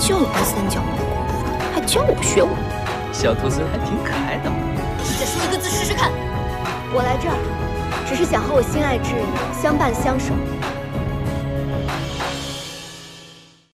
就会三脚猫功夫，还教我学武。 小兔孙还挺可爱的嘛。 你再说一个字试试看。 我来这儿，只是想和我心爱之人相伴相守，